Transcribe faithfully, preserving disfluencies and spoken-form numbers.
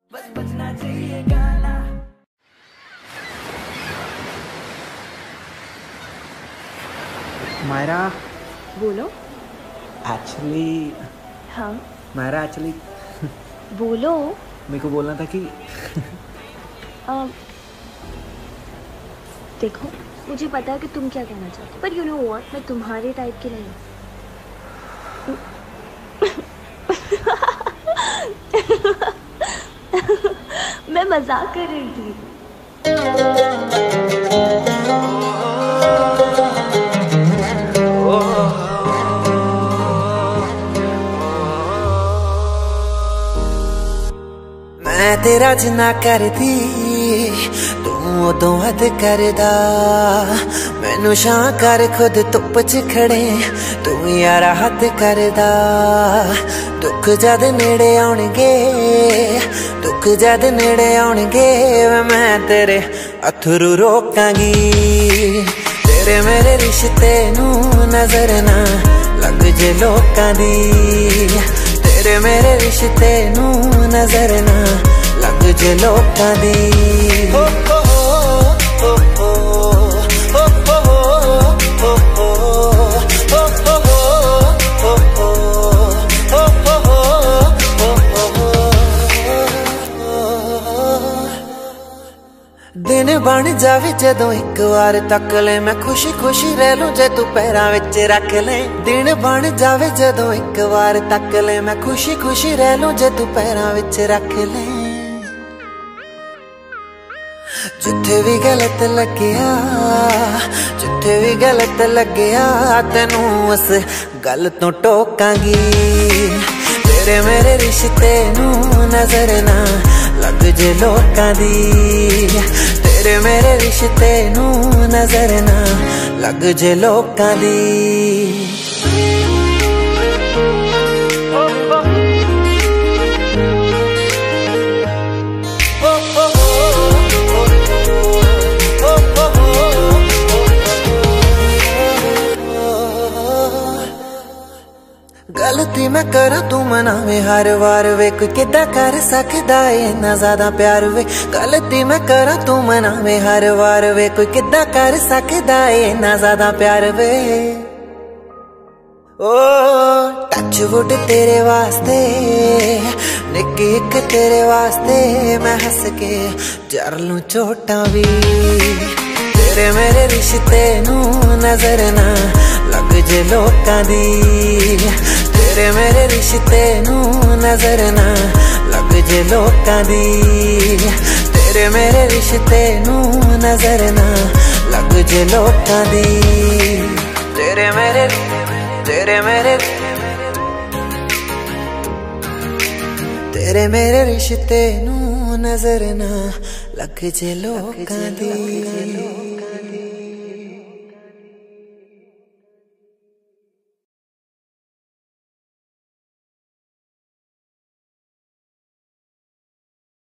बस बजना चाहिए गाना। मायरा बोलो। एक्चुअली हाँ मायरा एक्चुअली बोलो। मेरे को बोलना था कि आ, देखो मुझे पता है कि तुम क्या कहना चाहते हो, पर यू नो व्हाट, मैं तुम्हारे टाइप की नहीं हूँ। मैं मजाक कर रही थी। मैं तेरा जिन्ना करदी तू उदों हद करदा, मैनू शां कर खुद धुप च खड़े तू यारा हद करदा। दुख जद नेड़े आउणगे दुख जद नेड़े आउणगे मैं तेरे अथरू रोकांगी। तेरे मेरे रिश्ते नू नजर ना लग जे लोकां दी, तेरे मेरे रिश्ते नू नजर ना लग जे लोकां दी। हो हो हो हो हो हो हो दिन बन जावे जदों एक बार तक ले, मैं खुशी खुशी रह लूं जे तू पैरां विच रख ले। दिन बन जावे जदों एक बार तक ले, मैं खुशी खुशी रह लूं जे तू पैरां विच रख ले। जिथे भी गलत लग्या जिथे भी गलत लग्या तेनू उस गल तो टोकांगी। तेरे मेरे रिश्ते नू नजर ना लग जे लोकां दी, तेरे मेरे रिश्ते नू नजर ना लग जे लोकां दी। गलती मैं करा तू मनावे हर बार वे, कोई किदा कर सकदा है इन्ना ज्यादा प्यार वे। गलती मैं करा तू मनावे हर बार वे, कोई किदा कर सकदा है इन्ना ज्यादा प्यार वे। ओ टच वुड तेरे वास्ते निक्की इक तेरे वास्ते, मैं हंस के जर लूं चोटां भी। तेरे मेरे रिश्ते नू नजर ना लग जे लोकां दी, तेरे मेरे रिश्ते नू नजर ना लग जे लोकां दी। तेरे मेरे रिश्ते नू नजर ना लग जे लोकां दी। तेरे मेरे तेरे मेरे तेरे मेरे रिश्ते नू नजर ना लग जे लोकां दी।